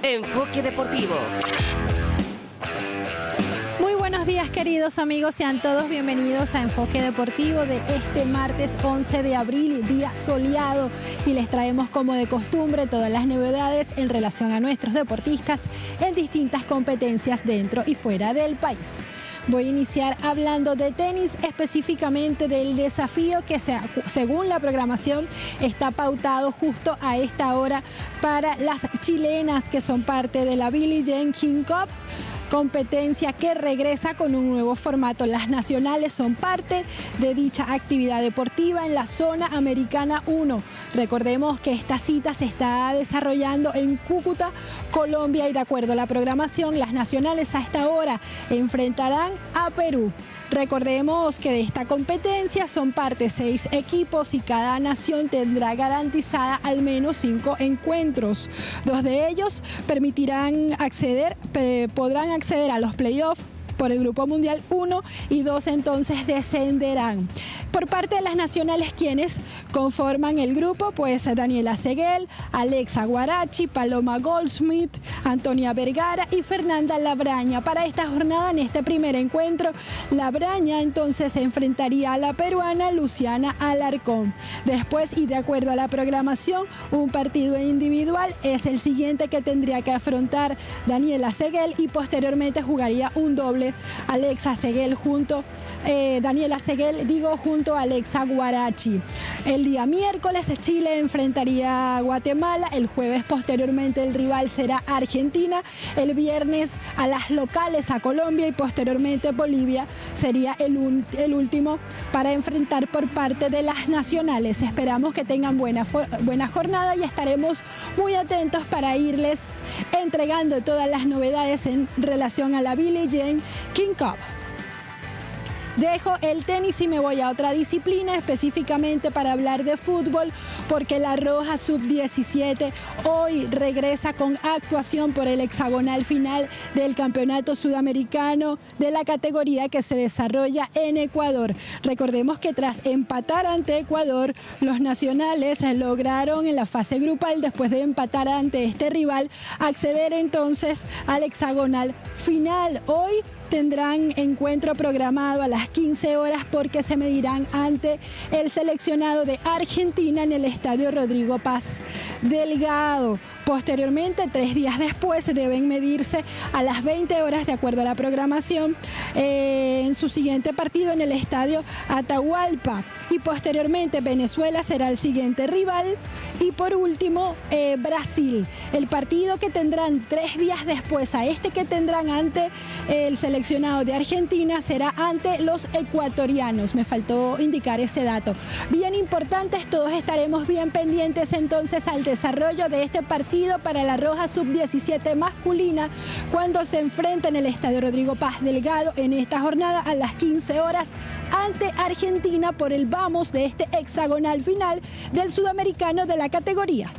Enfoque Deportivo. Muy buenos días, queridos amigos, sean todos bienvenidos a Enfoque Deportivo de este martes 11 de abril, día soleado, y les traemos como de costumbre todas las novedades en relación a nuestros deportistas en distintas competencias dentro y fuera del país. Voy a iniciar hablando de tenis, específicamente del desafío que según la programación está pautado justo a esta hora para las chilenas que son parte de la Billie Jean King Cup. Competencia que regresa con un nuevo formato. Las nacionales son parte de dicha actividad deportiva en la zona americana 1. Recordemos que esta cita se está desarrollando en Cúcuta, Colombia, y de acuerdo a la programación, las nacionales a esta hora enfrentarán a Perú. Recordemos que de esta competencia son parte 6 equipos y cada nación tendrá garantizada al menos 5 encuentros. 2 de ellos podrán acceder a los playoffs por el Grupo Mundial 1 y 2 entonces descenderán. Por parte de las nacionales, quienes conforman el grupo, pues Daniela Seguel, Alexa Guarachi, Paloma Goldschmidt, Antonia Vergara y Fernanda Labraña. Para esta jornada, en este primer encuentro, Labraña entonces se enfrentaría a la peruana Luciana Alarcón. Después, y de acuerdo a la programación, un partido individual es el siguiente que tendría que afrontar Daniela Seguel, y posteriormente jugaría un doble Alexa Seguel junto a Alexa Guarachi. El día miércoles Chile enfrentaría a Guatemala, el jueves posteriormente el rival será Argentina, el viernes a las locales a Colombia y posteriormente Bolivia sería el último para enfrentar por parte de las nacionales. Esperamos que tengan buena jornada y estaremos muy atentos para irles entregando todas las novedades en relación a la Billie Jean King Cup. Dejo el tenis y me voy a otra disciplina, específicamente para hablar de fútbol, porque la Roja Sub-17 hoy regresa con actuación por el hexagonal final del Campeonato Sudamericano de la categoría que se desarrolla en Ecuador. Recordemos que tras empatar ante Ecuador, los nacionales lograron en la fase grupal, después de empatar ante este rival, acceder entonces al hexagonal final. Hoy tendrán encuentro programado a las 15 horas porque se medirán ante el seleccionado de Argentina en el Estadio Rodrigo Paz Delgado. Posteriormente, 3 días después, deben medirse a las 20 horas de acuerdo a la programación en su siguiente partido en el Estadio Atahualpa. Y posteriormente Venezuela será el siguiente rival. Y por último, Brasil. El partido que tendrán 3 días después a este que tendrán ante el seleccionado de Argentina será ante los ecuatorianos. Me faltó indicar ese dato. Bien importantes, todos estaremos bien pendientes entonces al desarrollo de este partido para la Roja Sub-17 masculina cuando se enfrenta en el Estadio Rodrigo Paz Delgado en esta jornada a las 15 horas ante Argentina por el vamos de este hexagonal final del sudamericano de la categoría.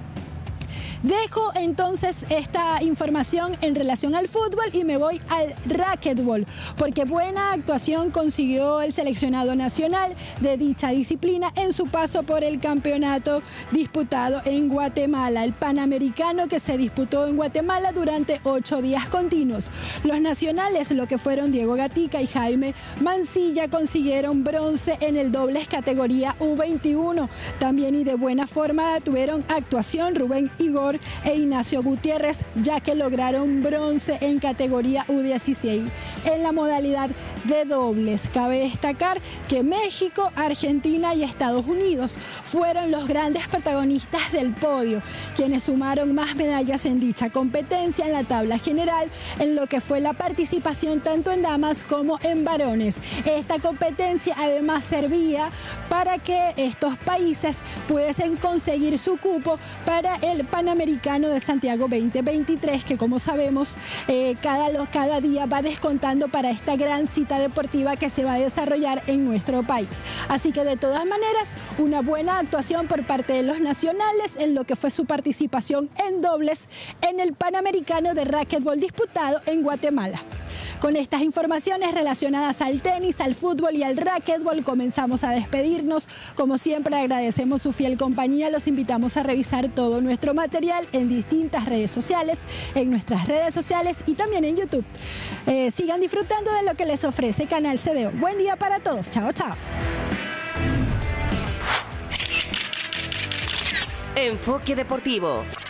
Dejo entonces esta información en relación al fútbol y me voy al racquetball, porque buena actuación consiguió el seleccionado nacional de dicha disciplina en su paso por el campeonato disputado en Guatemala, el Panamericano que se disputó en Guatemala durante 8 días continuos. Los nacionales, lo que fueron Diego Gatica y Jaime Mancilla, consiguieron bronce en el dobles categoría U21. También y de buena forma tuvieron actuación Rubén Igor e Ignacio Gutiérrez, ya que lograron bronce en categoría U16 en la modalidad de dobles. Cabe destacar que México, Argentina y Estados Unidos fueron los grandes protagonistas del podio, quienes sumaron más medallas en dicha competencia en la tabla general, en lo que fue la participación tanto en damas como en varones. Esta competencia además servía para que estos países pudiesen conseguir su cupo para el Panamericano de Santiago 2023, que como sabemos cada día va descontando para esta gran cita alta deportiva que se va a desarrollar en nuestro país. Así que de todas maneras, una buena actuación por parte de los nacionales en lo que fue su participación en dobles en el Panamericano de Racquetball disputado en Guatemala. Con estas informaciones relacionadas al tenis, al fútbol y al racquetball comenzamos a despedirnos. Como siempre agradecemos su fiel compañía, los invitamos a revisar todo nuestro material en distintas redes sociales, en nuestras redes sociales y también en YouTube. Sigan disfrutando de lo que les ofrece Canal CDO. Buen día para todos. Chao, chao. Enfoque Deportivo.